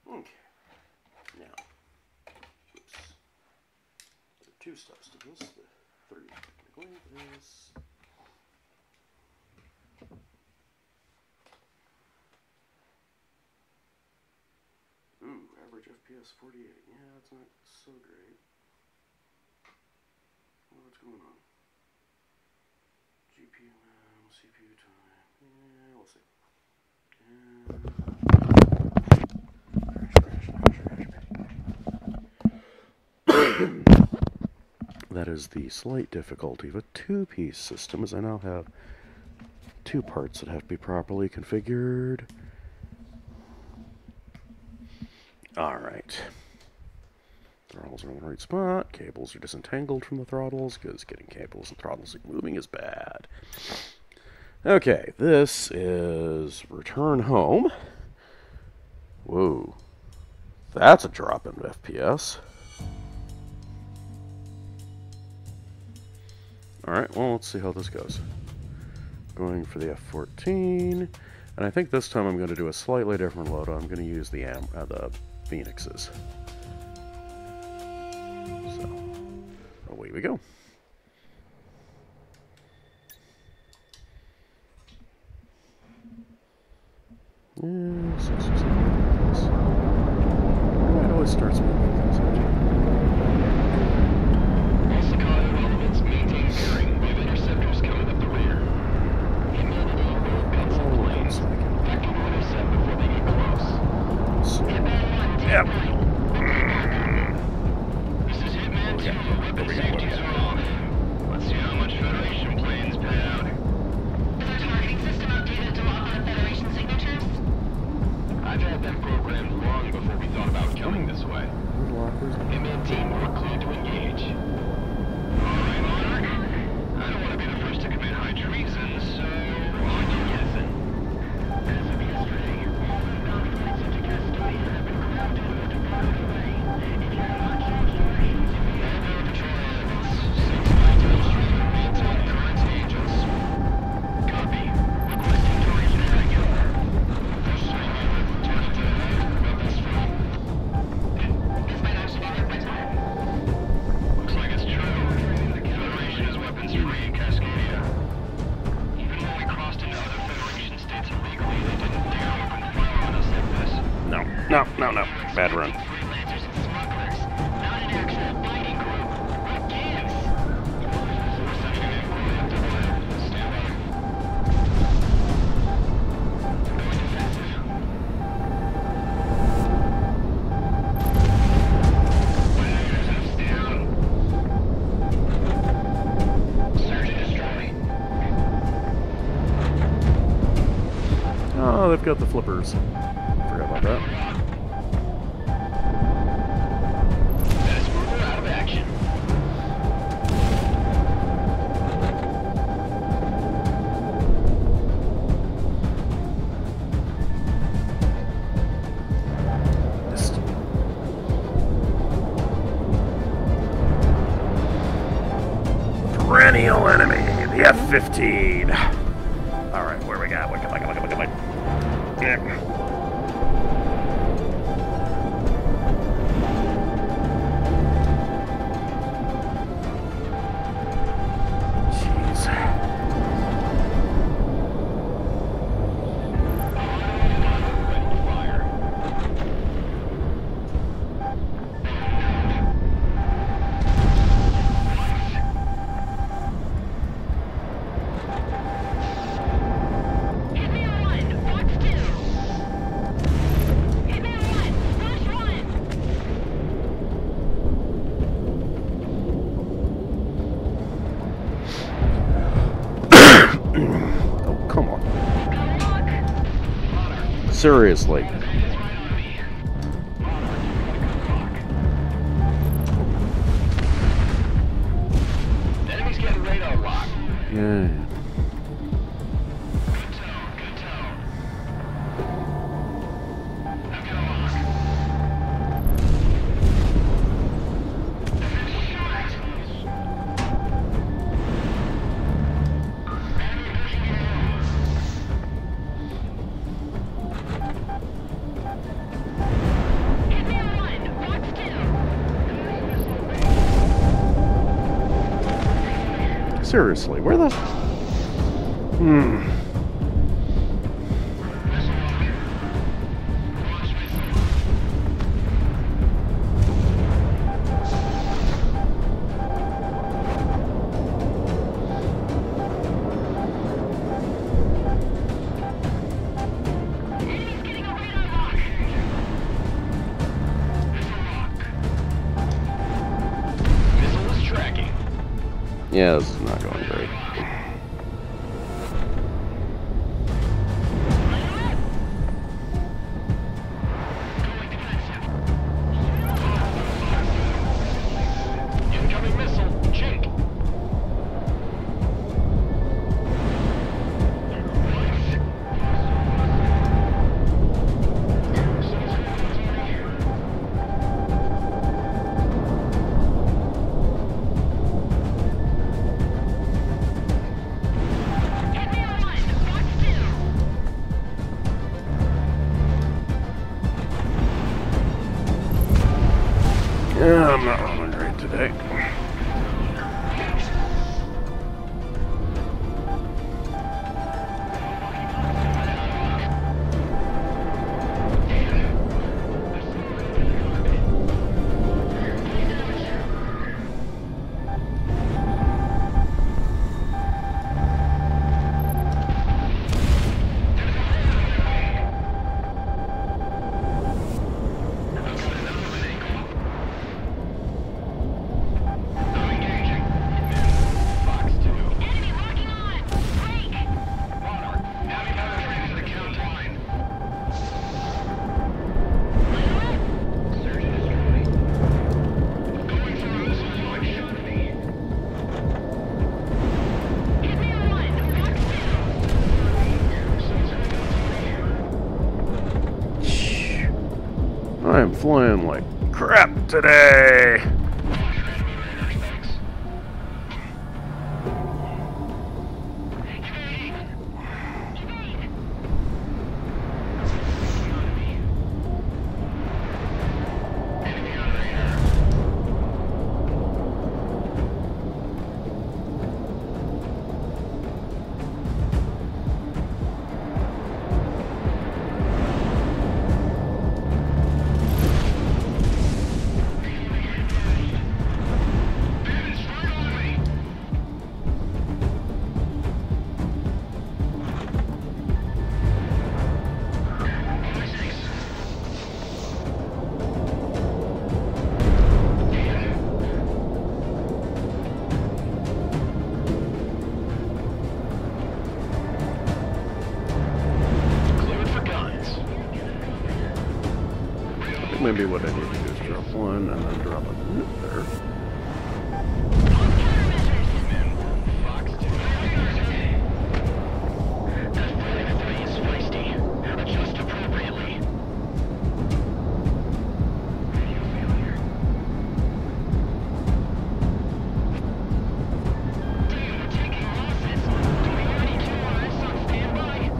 Okay. Now, oops. There are two steps to this. The three technically is. Ooh, average FPS 48. Yeah, that's not so great. What's going on? GPU, CPU time. Yeah, we'll see. That is the slight difficulty of a two-piece system, as I now have two parts that have to be properly configured. Alright. Throttles are in the right spot. Cables are disentangled from the throttles, because getting cables and throttles moving is bad. Okay, this is return home. Whoa. That's a drop in FPS. Alright, well, let's see how this goes. Going for the F14. And I think this time I'm going to do a slightly different load. I'm going to use the Phoenixes. So, away we go. Yeah, 6 or 7 minutes. It always starts moving things out. Yep. This is Hitman 2. Weapons safety is wrong. Let's see how much Federation planes pay out. Is our targeting system updated to lock on Federation signatures? I've had them programmed long before we thought about coming this way. Hitman team, we're cleared to engage. Alright, Monarch. I don't want to be the first to commit high treason, so on to guessing. As of yesterday, all inbound flights into Castoria have been cleared to move to Port Way. If you're not keen to raise, Maintain current agents. Copy. Requesting Torres regular. First swinging with Lieutenant about this film. this might actually be worth my time. Looks like it's true. The Federation is weapons free in Cascadia. Even when we crossed into other Federation states illegally, they didn't dare open fire on us like this. No. Bad run. Freelancers and smugglers, not an actual fighting group. What gives? We're sending an inquiry up to Wyatt. Stand by. Going defensive. Flares down. Search and destroy. Oh, they've got the flippers. Forgot about that. Best mover out of action. Perennial enemy, the F-15. Alright, where we got? Look at yeah. Jeez. Ready to fire. Hitman 1, Fox 2. Hitman 1, Rush 1. Oh, come on. Seriously. Enemy's getting radar lock. Yeah. Good tone, good tone. I've got a lock. Shot. Enemy pushing in. Seriously, where the... Hmm. Enemy's getting a radar lock. Missile is tracking. Yeah, this is not going great. Incoming missile. Jake. Yeah, I'm not rolling great today. Fox 2. Enemy locking on. Break. Monarch. Having penetrated the count line. Surgeon is trying. Going through missile launch. Hit me on one. Fox 2. I am flying like crap today. Cleared for guns. Maybe what I need to do is drop one and then drop a nuke there. Fox 2. That flag is feisty. Adjust appropriately. Radio failure. Damn, we're taking losses. Do we already do RS on standby?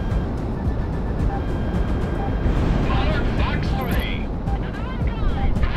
Monarch Fox 3. Another one gone.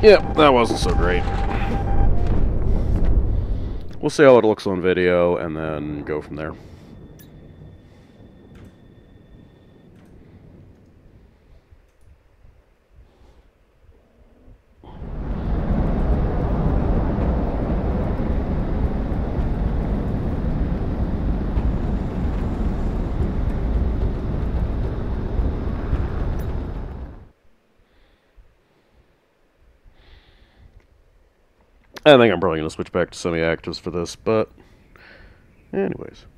Yep, that wasn't so great. We'll see how it looks on video, and then go from there. I think I'm probably going to switch back to semi-actives for this, but anyways.